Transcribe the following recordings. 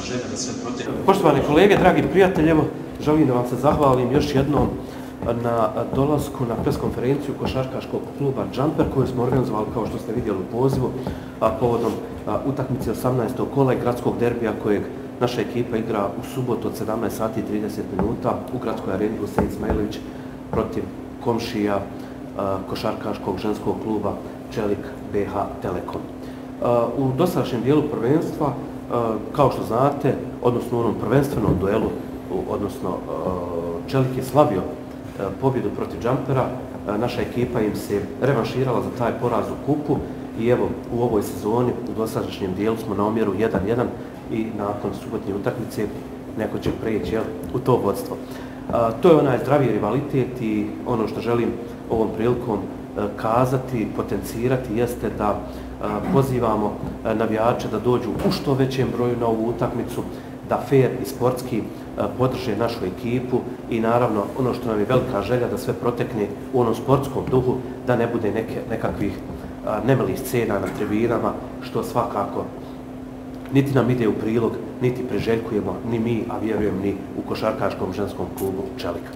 želja da sve protekne. Poštovani kolege, dragi prijatelji, evo želim da vam se zahvalim još jednom na dolasku na preskonferenciju košarkaškog kluba Džamper koju smo organizovali, kao što ste vidjeli u pozivu, povodom utakmice 18. kola i gradskog derbija kojeg naša ekipa igra u subotu od 17 sati i 30 minuta u gradskoj areni Husein Ismailović protiv komšija košarkaškog ženskog kluba Čelik BH Telekom. U dosadašnjem dijelu prvenstva, kao što znate, odnosno u onom prvenstvenom duelu, odnosno Čelik je slavio pobjedu protiv Džampera, naša ekipa im se revanširala za taj poraz u kupu i evo u ovoj sezoni u dosadašnjem dijelu smo na omjeru 1-1 i nakon subotnje utakmice neko će preći u to vodstvo. To je onaj zdravi rivalitet i ono što želim ovom prilikom kazati, potencirati jeste da pozivamo navijače da dođu u što većem broju na ovu utakmicu, da fair i sportski podrže našu ekipu i naravno ono što nam je velika želja da sve protekne u onom sportskom duhu, da ne bude nekakvih nemilih scena na tribinama, što svakako niti nam ide u prilog, niti priželjkujemo ni mi, a vjerujem ni u košarkaškom ženskom klubu Čelika.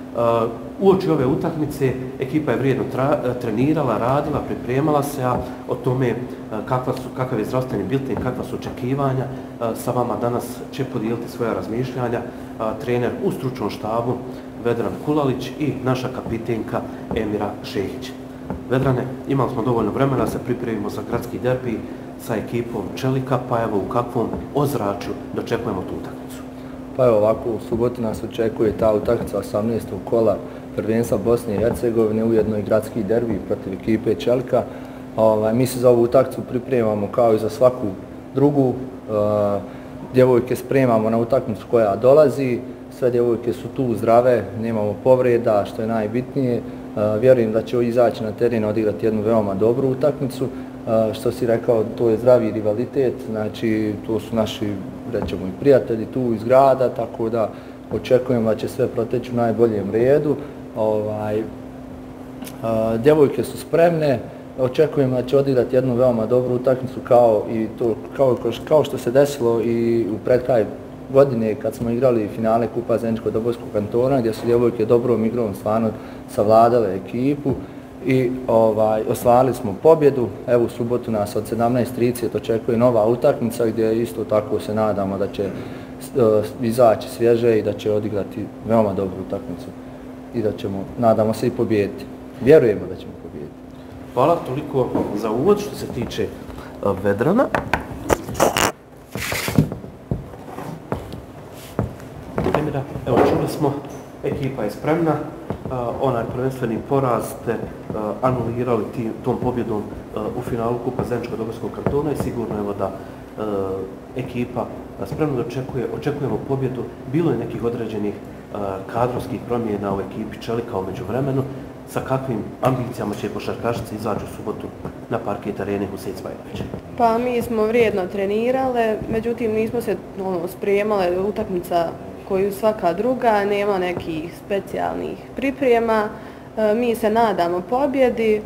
Uoči ove utakmice ekipa je vrijedno trenirala, radila, pripremala se, a o tome kakav je zdravstveni bilten, kakva su očekivanja, sa vama danas će podijeliti svoja razmišljanja trener u stručnom štabu Vedran Kulalić i naša kapitenka Emira Šehić. Vedrane, imali smo dovoljno vremena da se pripremimo za gradski derbi sa ekipom Čelika, pa evo u kakvom ozračju dočekujemo tu utakmicu. Pa evo ovako, u subotu nas očekuje ta utakmica 18. kola prvenstva Bosne i Hercegovine, ujedno i gradski derbi protiv ekipe Čelika. Mi se za ovu utakmicu pripremamo kao i za svaku drugu. Djevojke spremamo na utakmicu koja dolazi, sve djevojke su tu zdrave, nemamo povreda, što je najbitnije. Vjerujem da će izaći na teren odigrati jednu veoma dobru utakmicu. Što si rekao, to je zdravi rivalitet, znači to su naši, rećemo, i prijatelji tu iz grada, tako da očekujemo da će sve proteći u najboljem redu. Djevojke su spremne, očekujemo da će odigrati jednu veoma dobru utakmicu kao što se desilo i u predkraj godine kad smo igrali finale Kupa Zeničko-Dobojskog kantona, gdje su djevojke dobrom igrom stvarno savladale ekipu i ostvarili smo pobjedu. Evo u subotu nas od 17:30 očekuje nova utakmica gdje isto tako se nadamo da će izaći svježe i da će odigrati veoma dobru utakmicu i da ćemo, nadamo se, i pobijediti. Vjerujemo da ćemo pobijediti. Hvala, toliko za uvod što se tiče Vedrana. Emira, evo čuli smo, ekipa je spremna. Onaj prvenstveni poraz ste anulirali tom pobjedom u finalu Kupa Zeničko-Dobojskog kantona i sigurno evo da ekipa spremno očekujemo pobjedu. Bilo je nekih određenih kadrovskih promjena u ekipi Čelika u međuvremenu. Sa kakvim ambicijama će košarkašice izaći u subotu na parket arene Husein Ismailović? Pa mi smo vrijedno trenirale, međutim nismo se spremale utakmica koju svaka druga, nema nekih specijalnih priprema. Mi se nadamo pobjedi.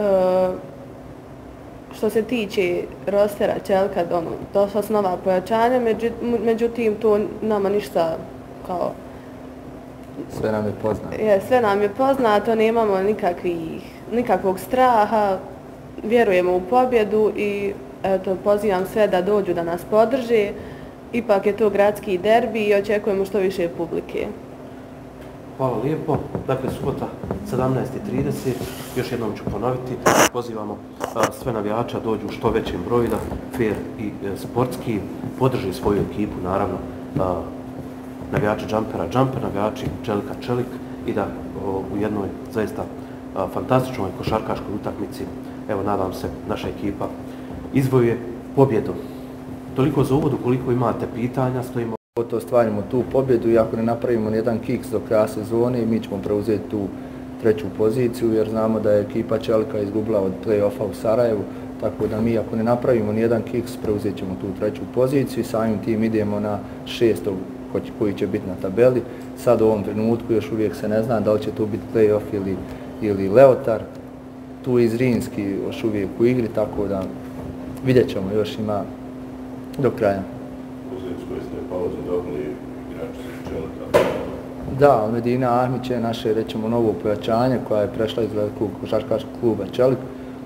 Što se tiče rostera Čelika, došla su nova pojačanja, međutim to nama ništa kao... Sve nam je poznato. Sve nam je poznato, nemamo nikakvog straha, vjerujemo u pobjedu i pozivam sve da dođu da nas podrže. Ipak je to gradski derbi i očekujemo što više publike. Hvala lijepo. Dakle, subota 17:30, još jednom ću ponoviti, pozivamo sve navijača dođu u što većem broju da fair i sportski podrži svoju ekipu, naravno navijači Džampera Džamper, navijači Čelika Čelik i da u jednoj zaista fantastičnoj košarkaškoj utakmici, evo nadam se, naša ekipa izvojuje pobjedu. Toliko za uvod, ukoliko imate pitanja, stojimo. To ostvarimo tu pobjedu i ako ne napravimo nijedan kiks do kraja sezone, mi ćemo preuzeti tu treću poziciju jer znamo da je ekipa Čelika izgubila od play-offa u Sarajevu, tako da mi ako ne napravimo nijedan kiks, preuzet ćemo tu treću poziciju i samim tim idemo na 6. koji će biti na tabeli. Sad u ovom trenutku još uvijek se ne zna da li će to biti play-off ili Leotar. Tu je Zrinski još uvijek u igri, tako da vidjet ćemo, još ima do kraja. U Zrinskoj ste novo zadobili igrači iz Čelika. Da, Medina Ahmić je naše, rećemo, novo pojačanje koja je prešla iz velikog košarkaškog kluba Čelik.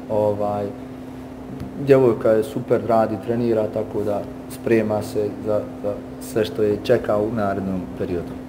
Djevojka je super, radi, trenira, tako da sprema se za sve što je čeka u narednom periodu.